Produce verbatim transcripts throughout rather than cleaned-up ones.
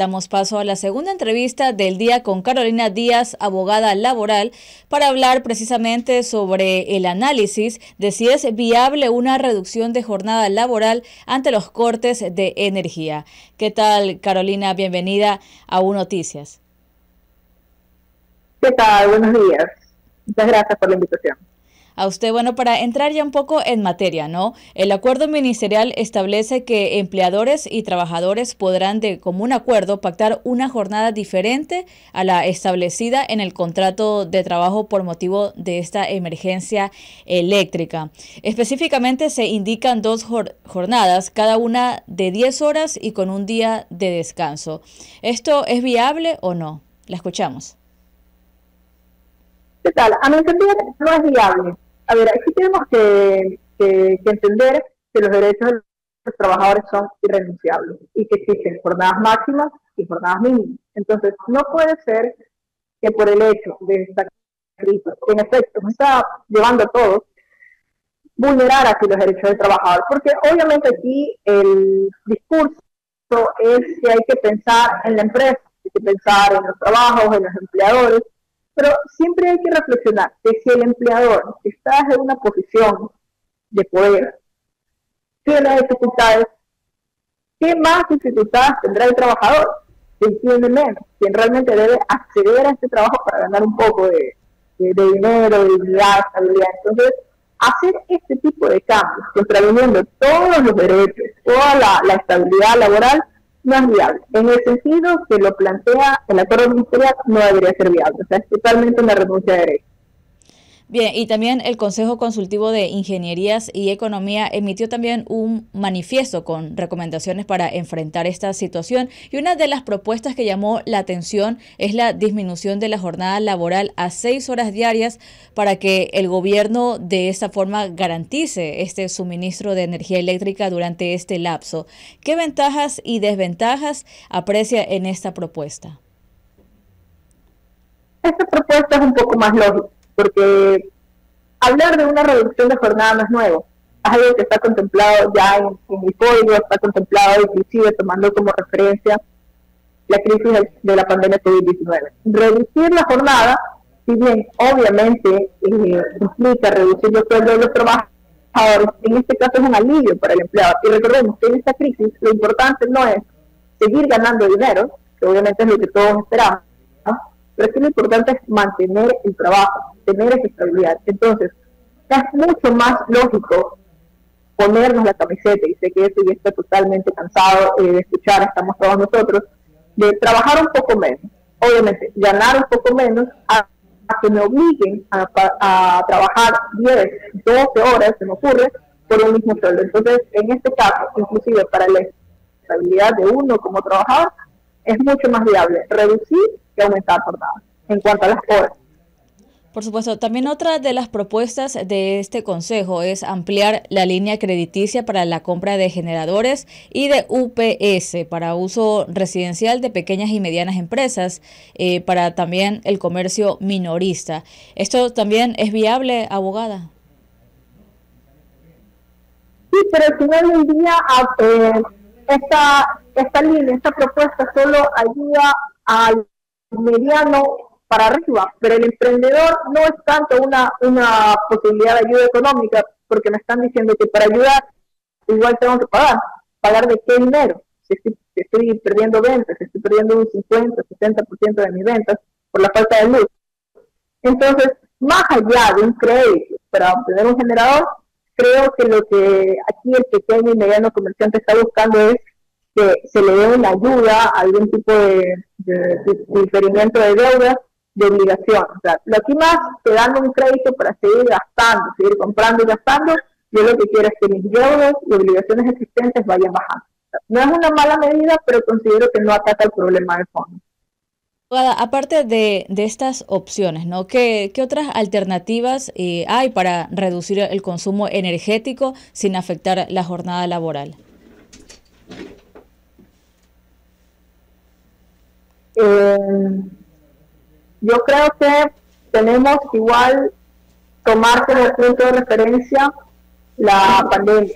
Damos paso a la segunda entrevista del día con Carolina Díaz, abogada laboral, para hablar precisamente sobre el análisis de si es viable una reducción de jornada laboral ante los cortes de energía. ¿Qué tal, Carolina? Bienvenida a U Noticias. ¿Qué tal? Buenos días. Muchas gracias por la invitación. A usted, bueno, para entrar ya un poco en materia, ¿no? El acuerdo ministerial establece que empleadores y trabajadores podrán de común acuerdo pactar una jornada diferente a la establecida en el contrato de trabajo por motivo de esta emergencia eléctrica. Específicamente se indican dos jornadas, cada una de diez horas y con un día de descanso. ¿Esto es viable o no? La escuchamos. ¿Qué tal? A mi entender no es viable. A ver, aquí tenemos que, que, que entender que los derechos de los trabajadores son irrenunciables y que existen jornadas máximas y jornadas mínimas. Entonces, no puede ser que por el hecho de esta crisis, que en efecto nos está llevando a todos, vulnerar así los derechos del trabajador, porque obviamente aquí el discurso es que hay que pensar en la empresa, hay que pensar en los trabajos, en los empleadores, pero siempre hay que reflexionar que si el empleador está en una posición de poder, tiene dificultades, ¿qué más dificultades tendrá el trabajador? Quien tiene menos, quien realmente debe acceder a este trabajo para ganar un poco de, de, de dinero, de dignidad, estabilidad. Entonces, hacer este tipo de cambios, contraviniendo todos los derechos, toda la, la estabilidad laboral, no es viable. En el sentido que lo plantea el acuerdo ministerial, no debería ser viable. O sea, es totalmente una renuncia de derechos. Bien, y también el Consejo Consultivo de Ingenierías y Economía emitió también un manifiesto con recomendaciones para enfrentar esta situación, y una de las propuestas que llamó la atención es la disminución de la jornada laboral a seis horas diarias para que el gobierno de esta forma garantice este suministro de energía eléctrica durante este lapso. ¿Qué ventajas y desventajas aprecia en esta propuesta? Esta propuesta es un poco más lógica, porque hablar de una reducción de jornada no es nuevo, es algo que está contemplado ya en, en el código, está contemplado inclusive tomando como referencia la crisis de, de la pandemia COVID diecinueve. Reducir la jornada, si bien obviamente eh, implica reducir los sueldos de los trabajadores, en este caso es un alivio para el empleado. Y recordemos que en esta crisis lo importante no es seguir ganando dinero, que obviamente es lo que todos esperamos, ¿no? Pero es que lo importante es mantener el trabajo, tener esa estabilidad. Entonces, es mucho más lógico ponernos la camiseta, y sé que eso ya está totalmente cansado eh, de escuchar, estamos todos nosotros, de trabajar un poco menos, obviamente, ganar un poco menos, a, a que me obliguen a, a trabajar diez, doce horas, se me ocurre, por un mismo sueldo. Entonces, en este caso, inclusive para la estabilidad de uno como trabajador, es mucho más viable reducir que aumentar jornadas en cuanto a las horas. Por supuesto, también otra de las propuestas de este consejo es ampliar la línea crediticia para la compra de generadores y de U P S para uso residencial de pequeñas y medianas empresas, eh, para también el comercio minorista. ¿Esto también es viable, abogada? Sí, pero al final del día eh, esta, esta línea, esta propuesta solo ayuda al mediano para arriba, pero el emprendedor no es tanto una, una posibilidad de ayuda económica, porque me están diciendo que para ayudar igual tengo que pagar. ¿Pagar de qué dinero? Si estoy, si estoy perdiendo ventas, si estoy perdiendo un cincuenta, sesenta por ciento de mis ventas por la falta de luz. Entonces, más allá de un crédito para obtener un generador, creo que lo que aquí el pequeño y mediano comerciante está buscando es que se le dé una ayuda, algún tipo de, de, de diferimiento de deuda, de obligación. O sea, lo aquí más te dan un crédito para seguir gastando, seguir comprando y gastando. Yo lo que quiero es que mis deudas y obligaciones existentes vayan bajando. O sea, no es una mala medida, pero considero que no ataca el problema de fondo. Aparte de, de estas opciones, ¿no? ¿Qué, qué otras alternativas eh, hay para reducir el consumo energético sin afectar la jornada laboral? Eh, yo creo que tenemos igual tomar como punto de referencia la pandemia.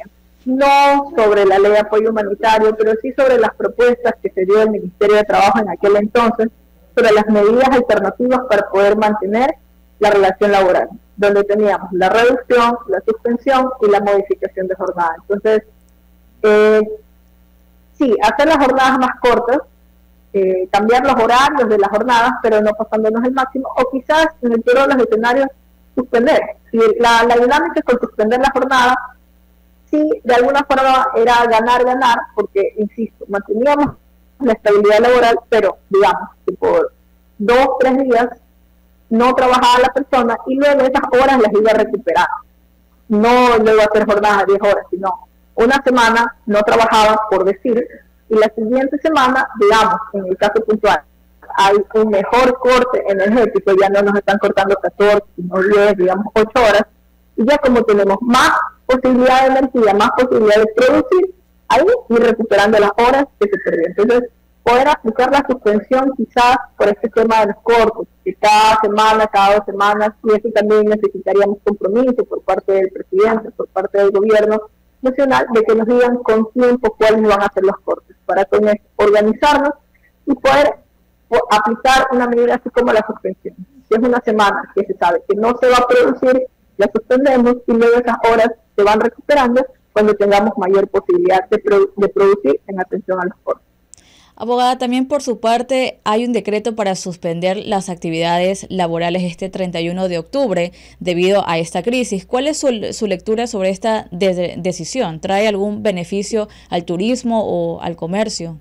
no sobre la ley de apoyo humanitario, pero sí sobre las propuestas que se dio el Ministerio de Trabajo en aquel entonces, sobre las medidas alternativas para poder mantener la relación laboral, donde teníamos la reducción, la suspensión y la modificación de jornada. Entonces, eh, sí, hacer las jornadas más cortas, eh, cambiar los horarios de las jornadas, pero no pasándonos el máximo, o quizás en el peor de los escenarios, suspender. Si la, la dinámica con suspender la jornada, sí, de alguna forma era ganar, ganar, porque, insisto, manteníamos la estabilidad laboral, pero digamos que por dos, tres días no trabajaba la persona y luego esas horas las iba a recuperar. No luego hacer jornadas de diez horas, sino una semana no trabajaba, por decir, y la siguiente semana, digamos, en el caso puntual, hay un mejor corte energético, ya no nos están cortando catorce, sino diez, digamos, ocho horas, y ya como tenemos más posibilidad de energía, más posibilidad de producir, ahí ir recuperando las horas que se perdieron. Entonces, poder aplicar la suspensión quizás por este tema de los cortes, que cada semana, cada dos semanas, y eso también necesitaríamos compromiso por parte del presidente, por parte del gobierno nacional, de que nos digan con tiempo cuáles van a ser los cortes, para con esto organizarnos y poder aplicar una medida así como la suspensión. Si es una semana que se sabe que no se va a producir, la suspendemos y luego esas horas se van recuperando cuando tengamos mayor posibilidad de, produ de producir en atención a los cortes. Abogada, también por su parte hay un decreto para suspender las actividades laborales este treinta y uno de octubre debido a esta crisis. ¿Cuál es su, su lectura sobre esta de decisión? ¿Trae algún beneficio al turismo o al comercio?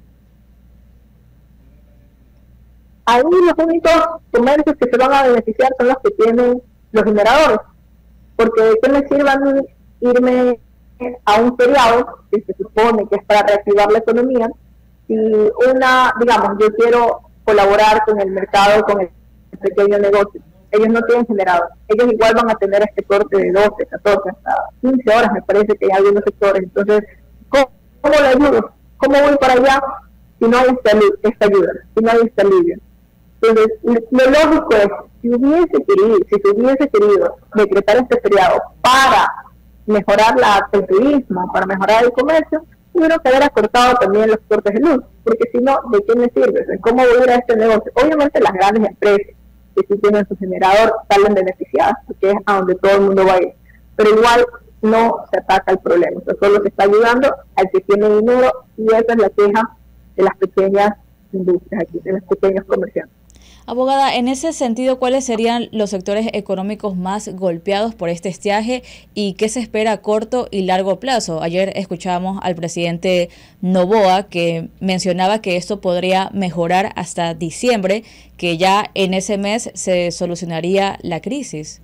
Ahí los únicos comercios que se van a beneficiar son los que tienen los generadores, porque ¿de qué me sirve a mí irme a un feriado que se supone que es para reactivar la economía? Si una, digamos, yo quiero colaborar con el mercado, con el pequeño negocio, ellos no tienen generador, ellos igual van a tener este corte de doce, catorce, hasta quince horas, me parece que hay algunos sectores. Entonces, ¿cómo, cómo le ayudo? ¿Cómo voy para allá si no hay esta, esta ayuda, si no hay esta alivio? Entonces, lo lógico es, si hubiese querido, si se hubiese querido decretar este feriado para mejorar la, el turismo, para mejorar el comercio, tuvieron que haber acortado también los cortes de luz, porque si no, ¿de qué me sirve? ¿Cómo voy a ir a este negocio? Obviamente las grandes empresas que sí tienen su generador salen beneficiadas, porque es a donde todo el mundo va a ir, pero igual no se ataca el problema, o sea, solo se está ayudando al que tiene dinero, y esa es la queja de las pequeñas industrias aquí, de los pequeños comerciantes. Abogada, en ese sentido, ¿cuáles serían los sectores económicos más golpeados por este estiaje y qué se espera a corto y largo plazo? Ayer escuchábamos al presidente Noboa que mencionaba que esto podría mejorar hasta diciembre, que ya en ese mes se solucionaría la crisis.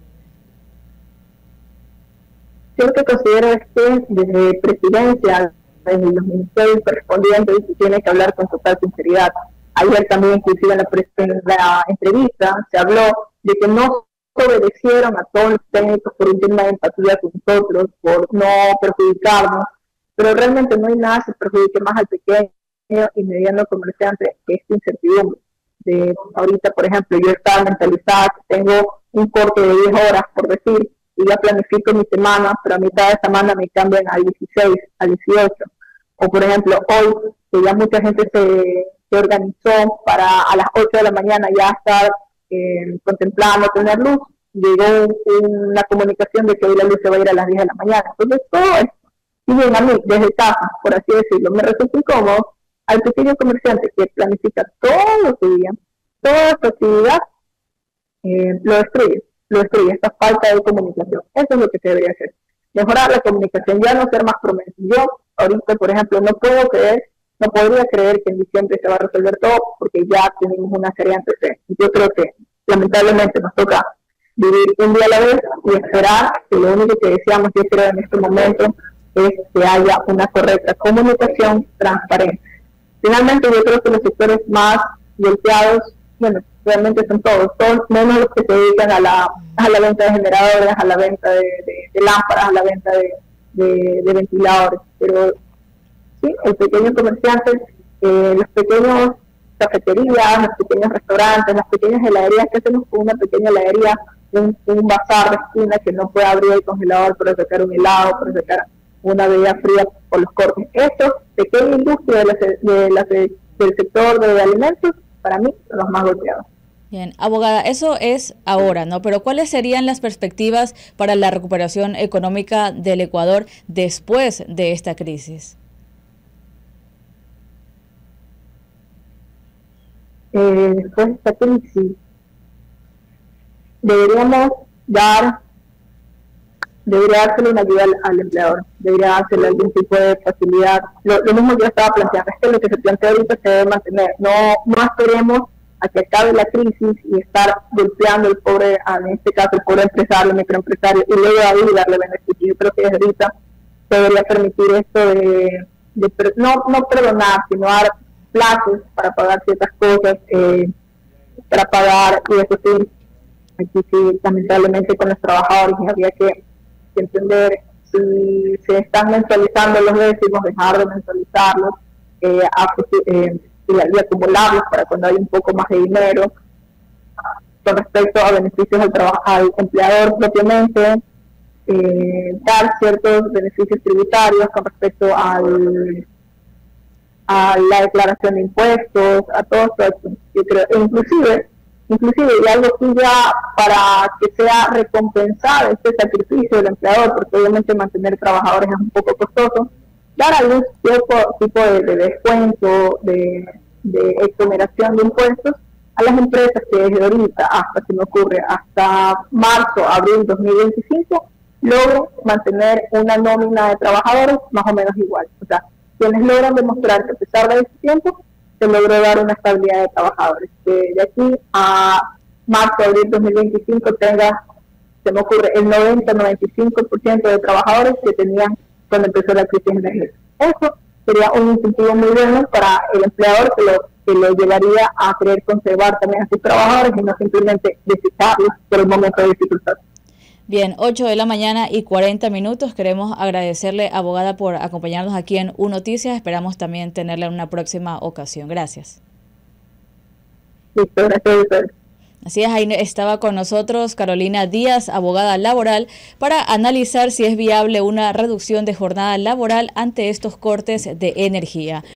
Yo lo que considero es que desde presidencia, desde los ministerios correspondientes, se tiene que hablar con total sinceridad. Ayer también, inclusive en la, en la entrevista, se habló de que no obedecieron a todos los técnicos por un tema de empatía con nosotros, por no perjudicarnos, pero realmente no hay nada que perjudique más al pequeño y mediano comerciante que esta incertidumbre. De, ahorita, por ejemplo, yo estaba mentalizada que tengo un corte de diez horas, por decir, y ya planifico mi semana, pero a mitad de semana me cambian al dieciséis, al dieciocho. O, por ejemplo, hoy, que ya mucha gente se... se organizó para a las ocho de la mañana ya estar eh, contemplando tener luz, llegó un, una comunicación de que hoy la luz se va a ir a las diez de la mañana. Entonces todo esto, y bien a mí, desde casa, por así decirlo, me resulta incómodo. Al pequeño comerciante que planifica todo su día, toda su actividad, eh, lo destruye, lo destruye, esta falta de comunicación. Eso es lo que se debería hacer, mejorar la comunicación, ya no ser más promesas. Yo ahorita, por ejemplo, no puedo creer No podría creer que en diciembre se va a resolver todo, porque ya tenemos una serie de antecedentes. Yo creo que lamentablemente nos toca vivir un día a la vez y esperar, que lo único que deseamos, yo creo, en este momento es que haya una correcta comunicación transparente. Finalmente, yo creo que los sectores más golpeados, bueno, realmente son todos, todos menos los que se dedican a la, a la venta de generadores, a la venta de, de, de lámparas, a la venta de, de, de ventiladores, pero sí, el pequeño comerciante, eh, los pequeños cafeterías, los pequeños restaurantes, las pequeñas heladerías, que hacemos con una pequeña heladería, un, un bazar de esquina que no puede abrir el congelador para sacar un helado, para sacar una bebida fría por los cortes. Estos pequeña industria de la, de la, del sector de alimentos, para mí, son los más golpeados. Bien, abogada, eso es ahora, ¿no? Pero ¿cuáles serían las perspectivas para la recuperación económica del Ecuador después de esta crisis? Eh, después de esta crisis, deberíamos dar, debería dársele una ayuda al, al empleador, debería dársele algún tipo de facilidad. Lo, lo mismo que yo estaba planteando, es que lo que se plantea ahorita se debe mantener. No, no esperemos a que acabe la crisis y estar golpeando el pobre, en este caso el pobre empresario, el microempresario, y luego ahí darle beneficio. Yo creo que desde ahorita se debería permitir esto de, de no, no perdonar, sino dar plazos para pagar ciertas cosas, eh, para pagar, y eso sí, aquí sí, lamentablemente con los trabajadores habría que, que entender si se están mensualizando los décimos, dejar de mensualizarlos, eh, a, eh, y, y acumularlos para cuando hay un poco más de dinero. Con respecto a beneficios al, al empleador propiamente, eh, dar ciertos beneficios tributarios con respecto al, a la declaración de impuestos, a todo esto, yo creo, e inclusive, inclusive y algo que ya para que sea recompensado este sacrificio del empleador, porque obviamente mantener trabajadores es un poco costoso, dar algún tipo, tipo de, de descuento, de, de exoneración de impuestos a las empresas que desde ahorita hasta, se me ocurre, hasta marzo, abril dos mil veinticinco, logren mantener una nómina de trabajadores más o menos igual. O sea, quienes logran demostrar que a pesar de ese tiempo, se logró dar una estabilidad de trabajadores. Que de aquí a marzo, abril dos mil veinticinco tenga, se me ocurre, el noventa a noventa y cinco por ciento de trabajadores que tenían cuando empezó la crisis energética. Eso sería un incentivo muy bueno para el empleador que lo, que lo llevaría a querer conservar también a sus trabajadores y no simplemente desecharlos por el momento de dificultad. Bien, ocho de la mañana y cuarenta minutos. Queremos agradecerle, abogada, por acompañarnos aquí en U Noticias. Esperamos también tenerla en una próxima ocasión. Gracias. Listo, gracias. Así es, ahí estaba con nosotros Carolina Díaz, abogada laboral, para analizar si es viable una reducción de jornada laboral ante estos cortes de energía.